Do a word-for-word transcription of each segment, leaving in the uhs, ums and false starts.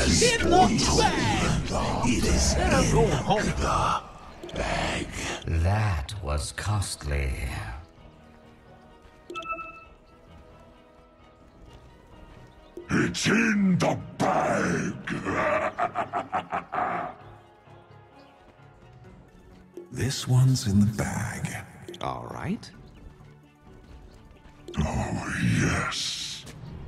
In the bag! It is They're going home. the bag. That was costly. It's in the bag. This one's in the bag. All right. Oh, yes.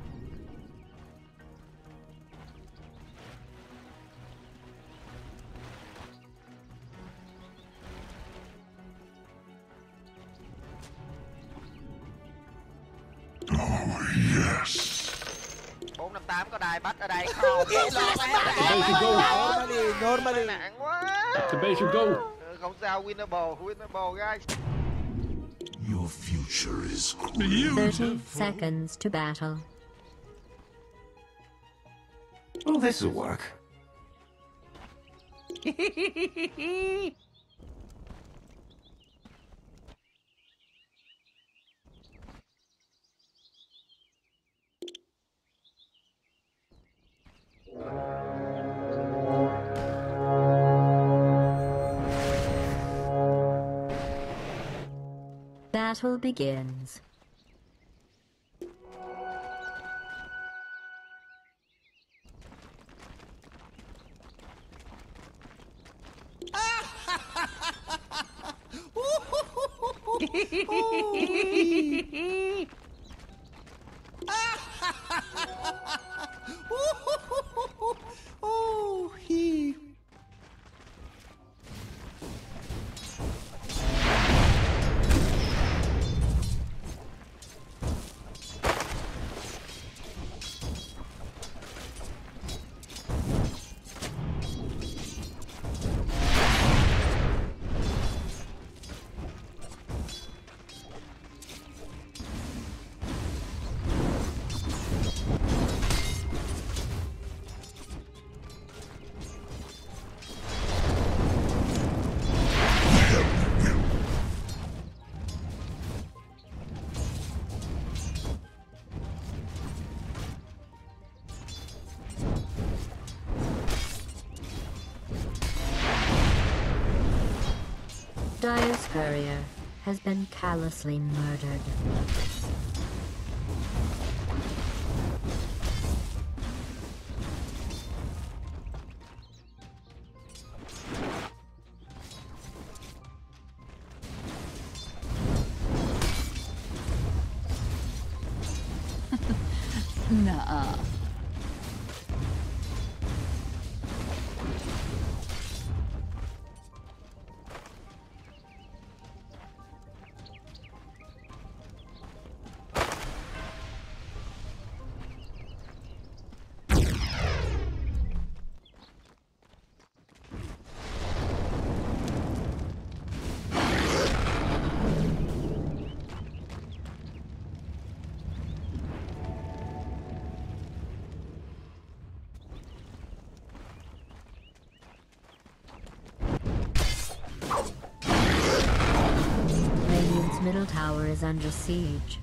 Oh, yes. bốn năm tám có đài bắt ở đây không? They should go. Normally, normally. Nặng quá. The base should go. Ừ, không sao, winnable, winnable guys. Your future is Thirty seconds to battle. Well, this'll work. Battle begins. Oh, he. Dire's courier has been callously murdered. Nuh-uh. Radiant's middle tower is under siege.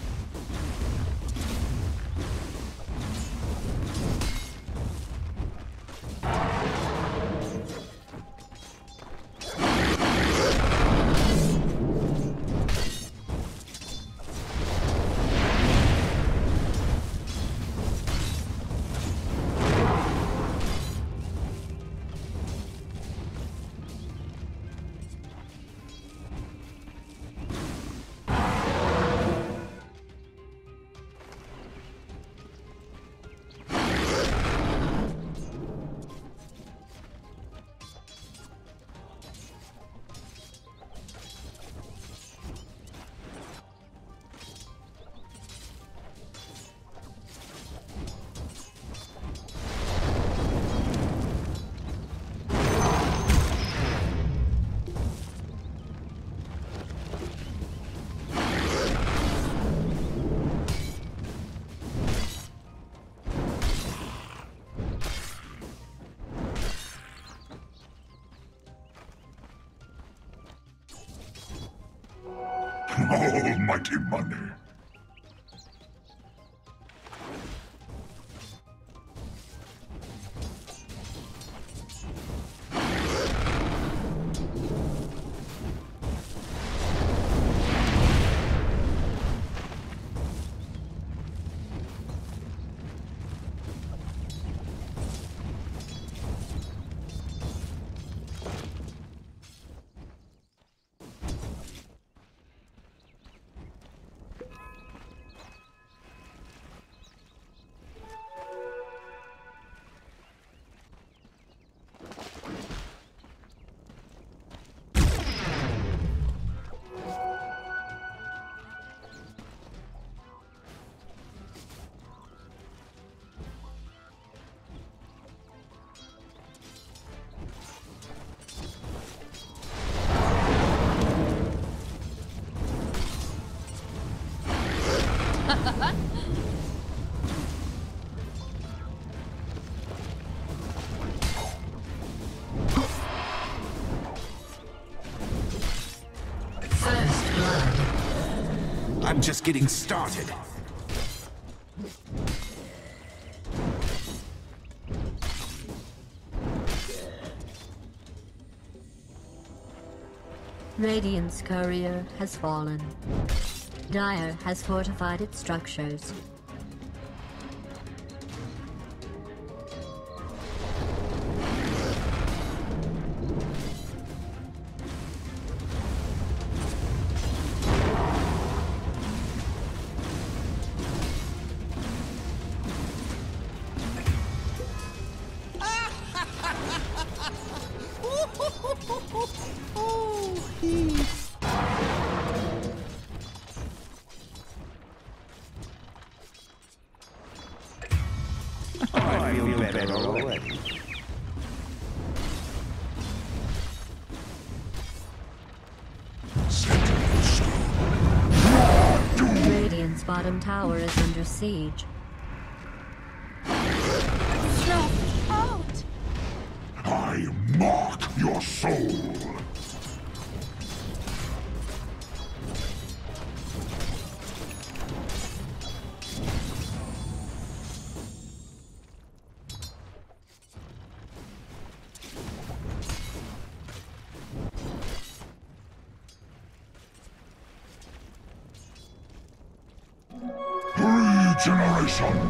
Almighty money. just getting started. Radiant's courier has fallen. Dire has fortified its structures. I feel better already. Radiant's bottom tower is under siege. I mark your soul. Regeneration.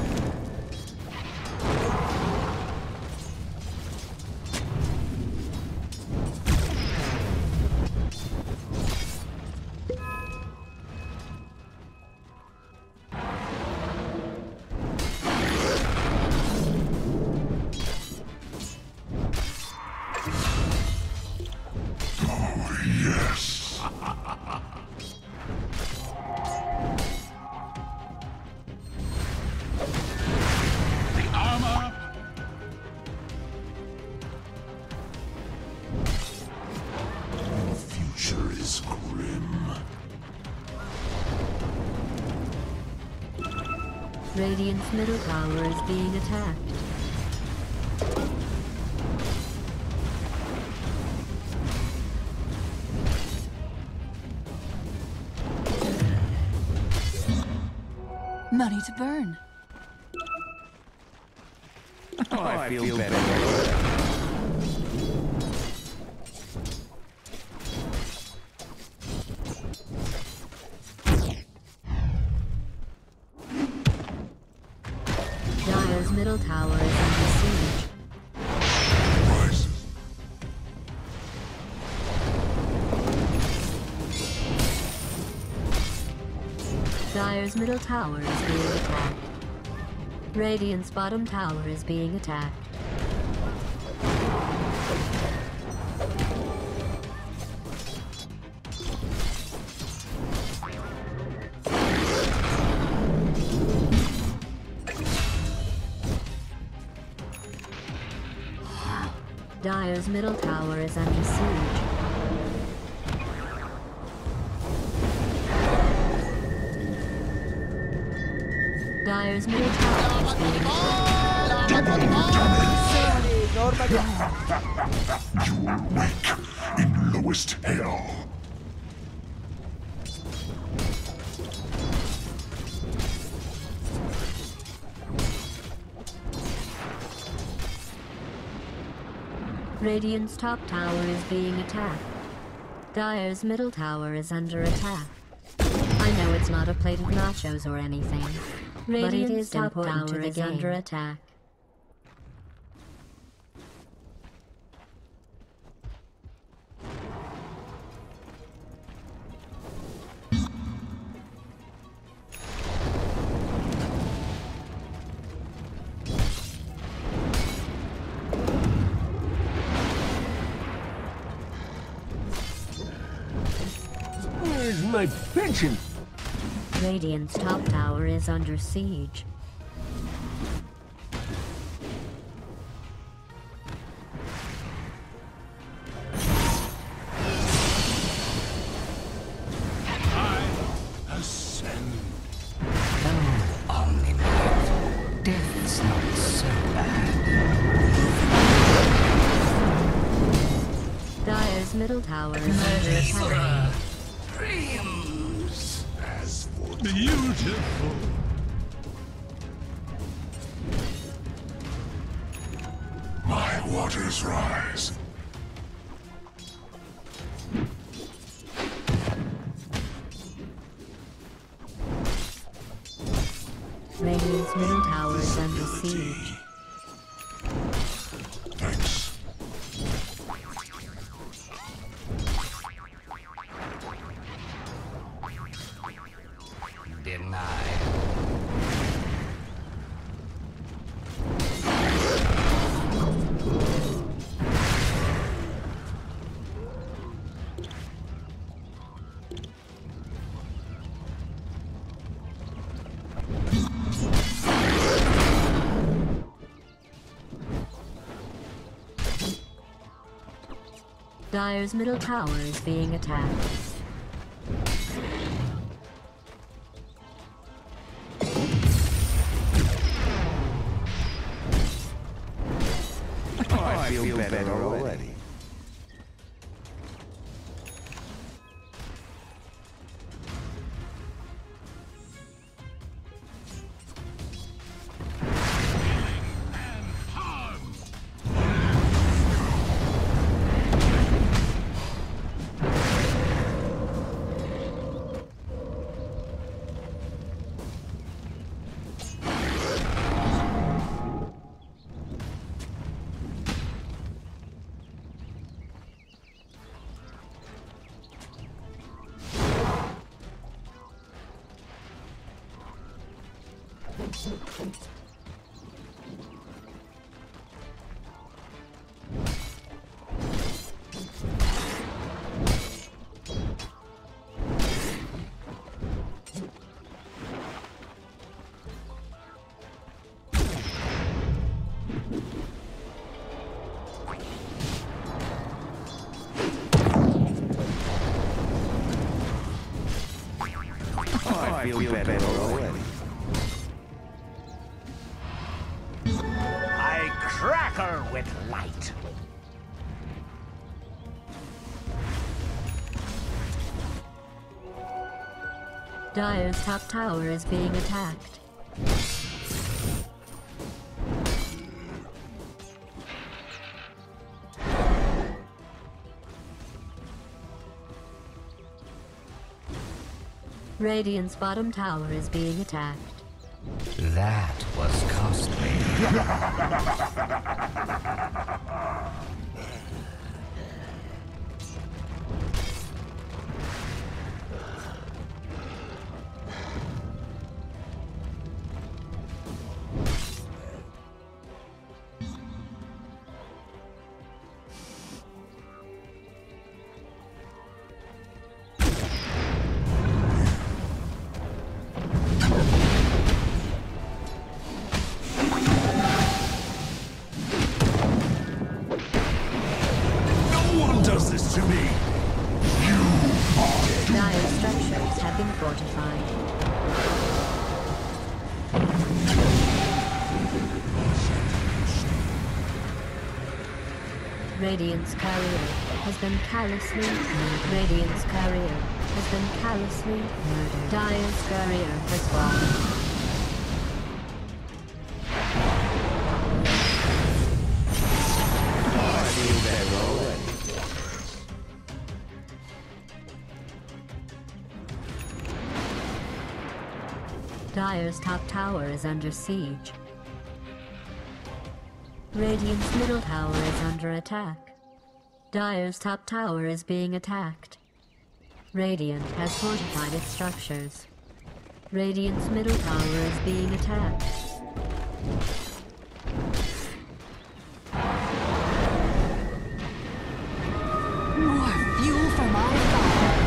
Yes. The armor. The future is grim. Radiant's middle tower is being attacked. Money to burn. Oh, I feel better already. Dire's middle tower is under siege. Rise. Dire's middle tower is being attacked. Radiant's bottom tower is being attacked. Dire's middle tower is under siege. Dire's middle tower is being attacked. Sorry, normally. You will wake in lowest hell. Radiant's top tower is being attacked. Dire's middle tower is under attack. I know it's not a plate of nachos or anything, but it is top tower is under attack. Where's my pension? Radiant's top tower is under siege. Ascend. Oh, Omni-Man. Death's not so bad. Dire's middle tower is under attack. As Beautiful. My waters rise. Radiant's middle tower is under siege. Thanks. Denied. Dire's middle tower is being attacked. Oh, I feel, feel better, better already. already. I feel, feel better, better already. I cracker with light. Dire's top tower is being attacked. Radiant's bottom tower is being attacked. That was costly. Dire structures have been fortified. Radiant's carrier has been callously murdered. Radiant's carrier has been callously murdered. Dire's carrier has fallen. Dire's top tower is under siege. Radiant's middle tower is under attack. Dire's top tower is being attacked. Radiant has fortified its structures. Radiant's middle tower is being attacked. More fuel for my fire.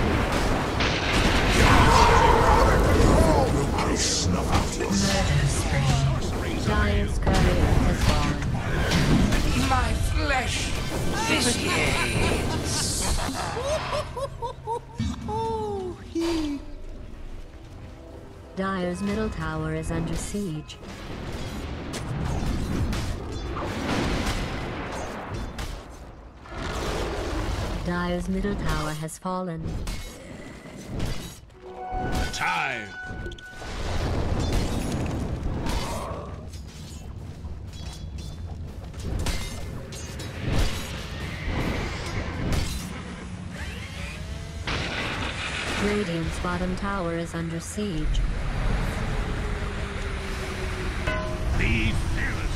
Snuff out your Dire's courier has fallen. My flesh vitiates. Oh, he. Dire's middle tower is under siege. Dire's middle tower has fallen. time. Radiant's bottom tower is under siege. Be fearless.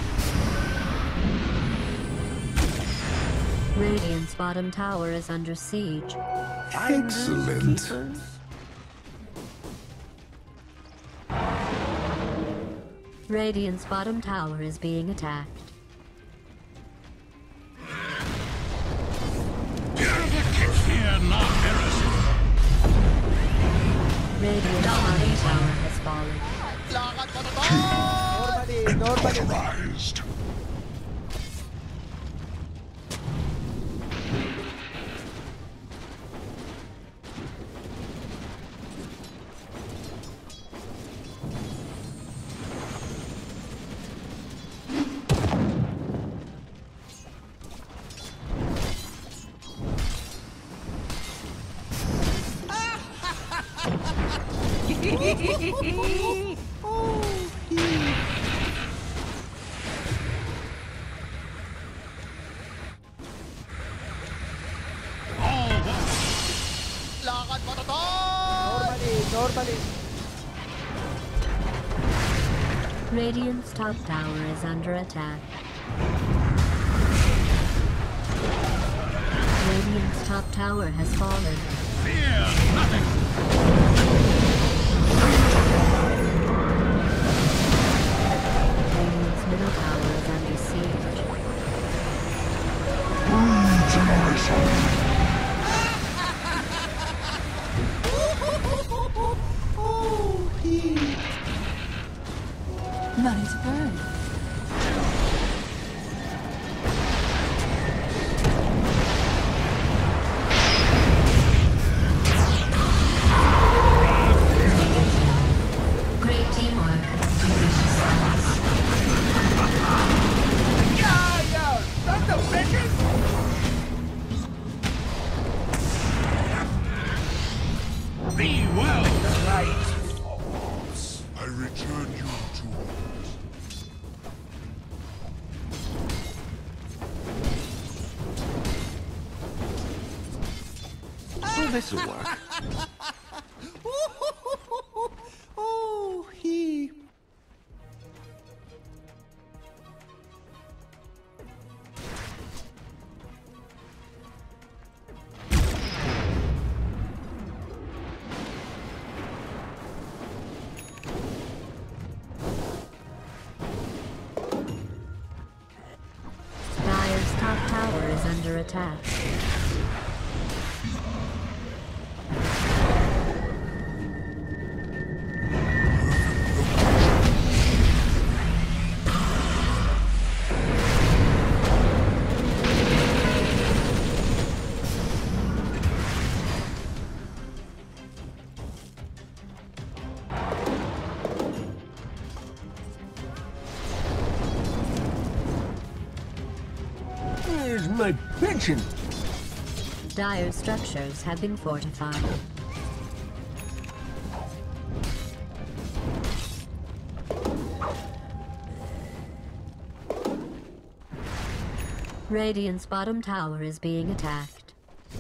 Radiant's bottom tower is under siege. Excellent. Radiant's bottom tower is being attacked. Fear not heresy. Radiant's bottom tower has fallen. Authorized. Radiant's top tower is under attack. Radiant's top tower has fallen. Fear nothing. Radiant's middle tower is under siege. Money to burn. Great teamwork. Be well. Right. I return you to Oh, this'll work. Oh, he. Dire's top tower is under attack. Where's my pension? Dire structures have been fortified. Radiant's bottom tower is being attacked.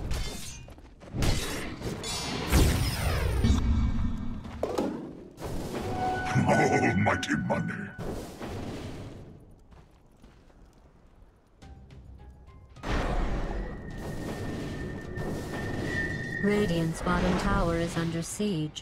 almighty money. Radiant's bottom tower is under siege.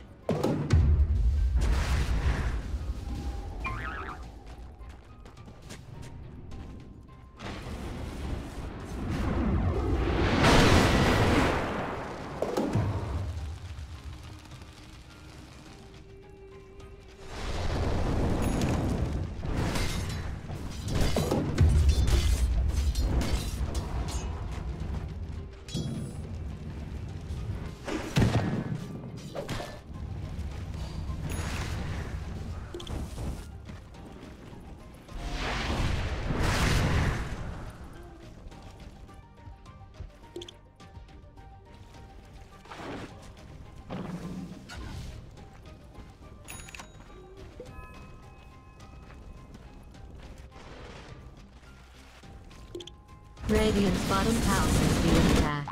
Radiant's bottom tower is being attacked.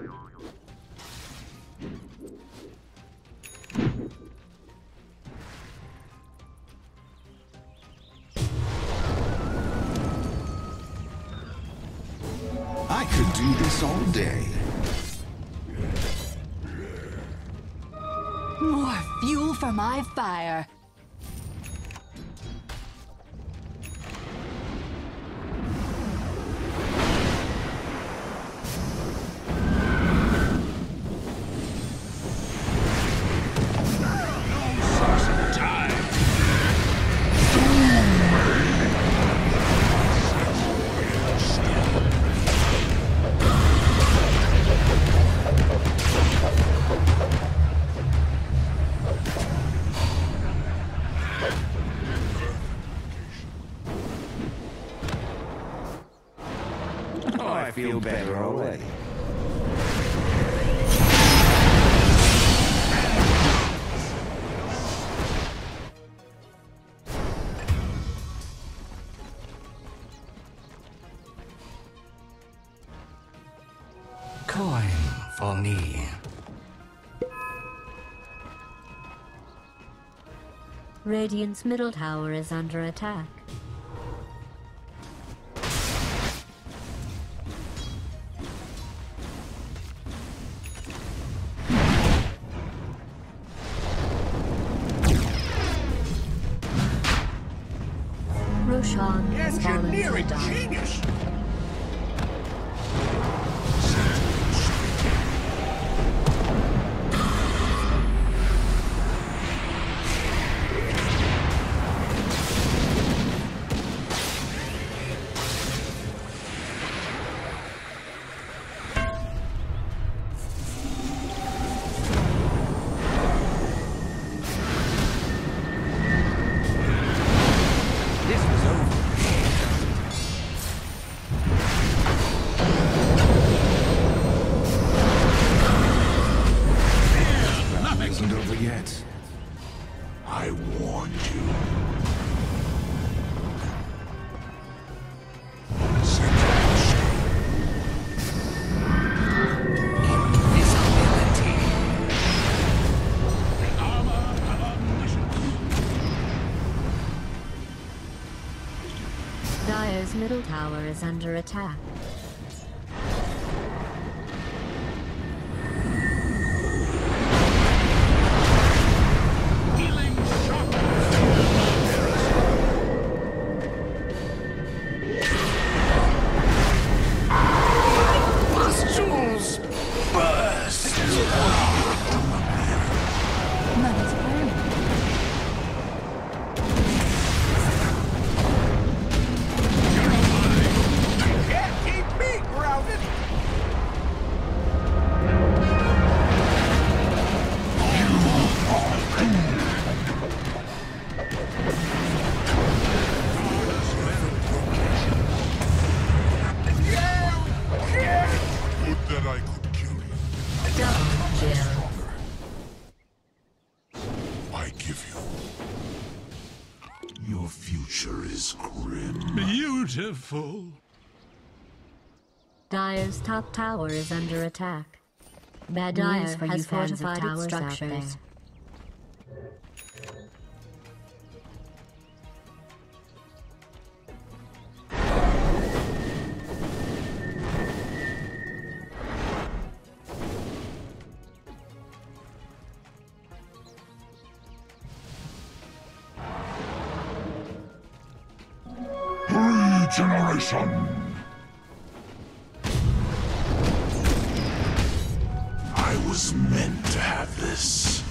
I could do this all day. More fuel for my fire. I feel better already. Coin for me. Radiant's middle tower is under attack. Roshan has fallen to Engineering die. genius! Isn't over yet. I warned you. Invisibility. Armor of omniscience. Dire's middle tower is under attack. Healing shock. Pustules burst. Mother's burning. Can't keep me grounded. Would that I could kill you. Double kill. I give you. Your future is grim. Beautiful. Dire's top tower is under attack. Bad news for you fans of tower structures. Regeneration! I was meant to have this.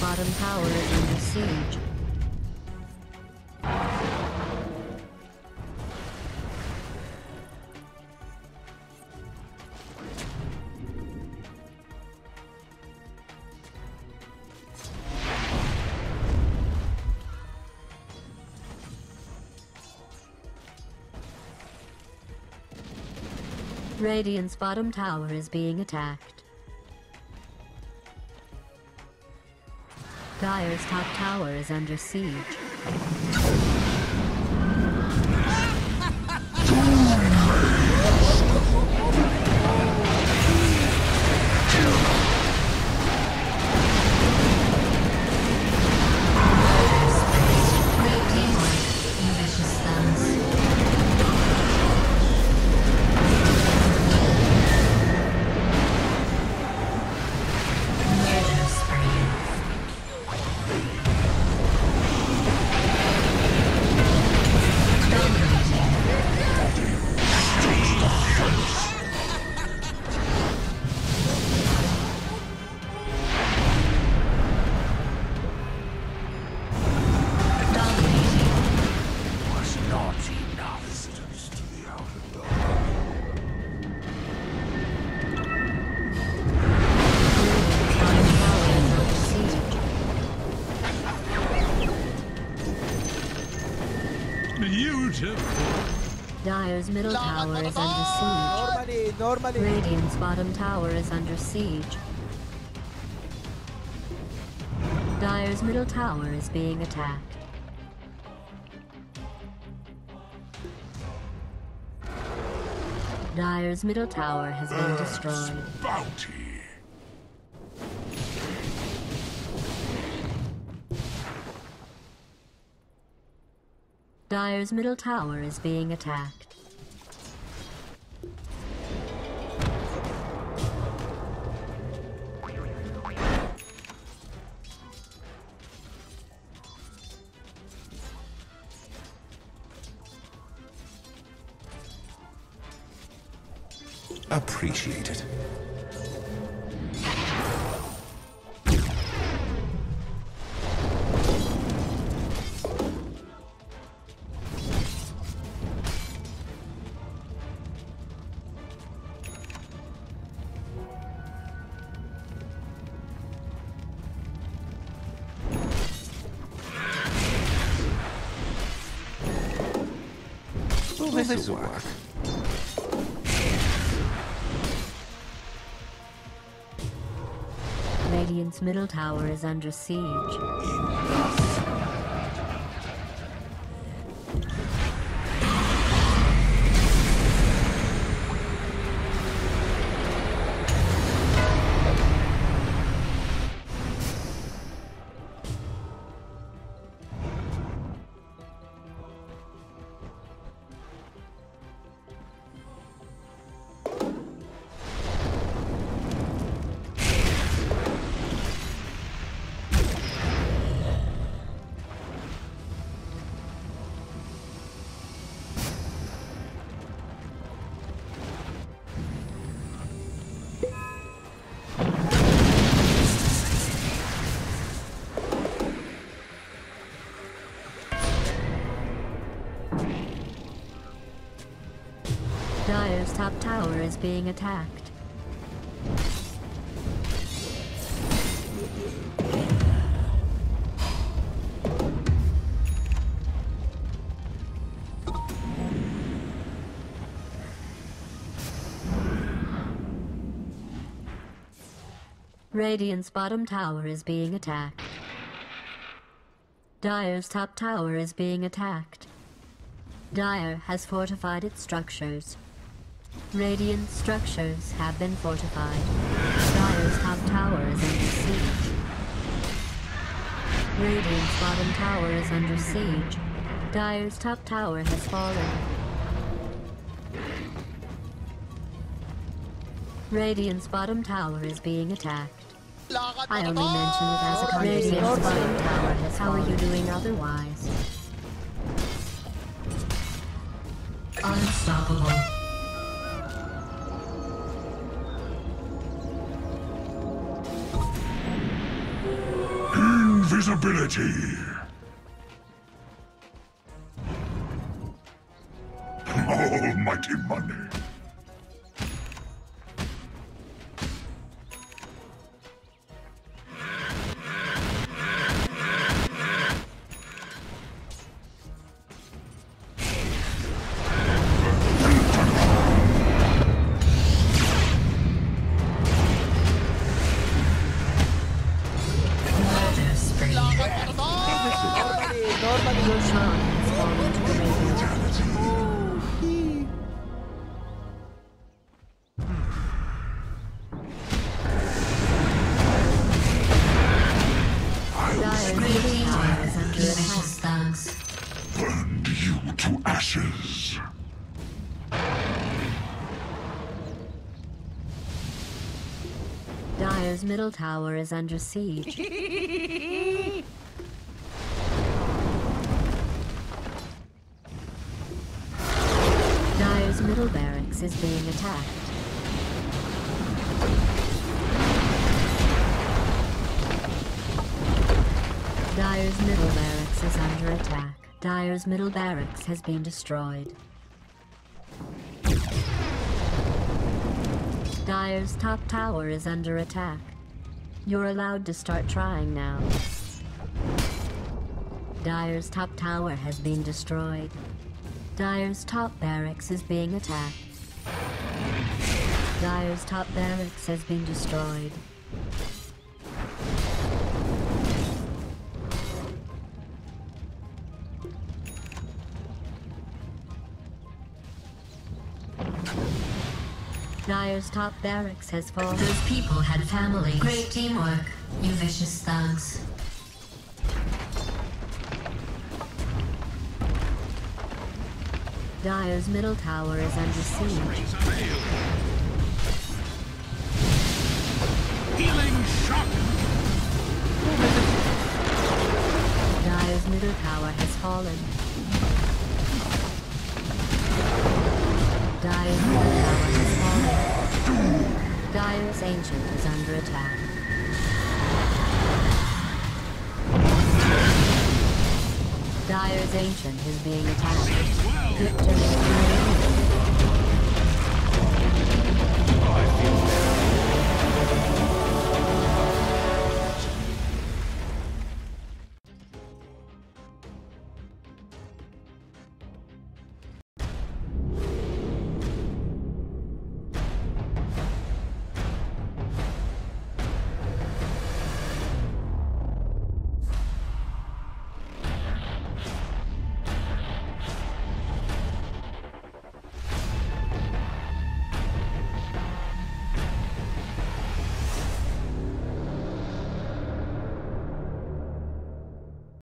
bottom tower is under siege. Radiant's bottom tower is being attacked. Dire's top tower is under siege. Dire's middle tower is under siege. Normally, normally. Radiant's bottom tower is under siege. Dire's middle tower is being attacked. Dire's middle tower has been destroyed. Bounty. Dire's middle tower is being attacked. Appreciate it. Will this work? Radiant's middle tower is under siege. Dire's top tower is being attacked. Radiant's bottom tower is being attacked. Dire's top tower is being attacked. Dire has fortified its structures. Radiant structures have been fortified. Dire's top tower is under siege. Radiant's bottom tower is under siege. Dire's top tower has fallen. Radiant's bottom tower is being attacked. I only mention it as a courtesy. Radiant's bottom tower has How fallen. Are you doing otherwise? Unstoppable. He Invisibility. Almighty money. Roshan has fallen to the Radiant. Oh, he... Dire's middle tower is under attack. Burned you to ashes. Dire's middle tower is under siege. Dire's middle barracks is being attacked. Dire's middle barracks is under attack. Dire's middle barracks has been destroyed. Dire's top tower is under attack. You're allowed to start trying now. Dire's top tower has been destroyed. Dire's top barracks is being attacked. Dire's top barracks has been destroyed. Dire's top barracks has fallen. Those people had families. Great teamwork, you vicious thugs. Dire's middle tower is under siege. Healing shock. Dire's middle tower has fallen. Dire's middle tower has fallen. Dire's ancient is under attack. Dire's ancient is being attacked. Victor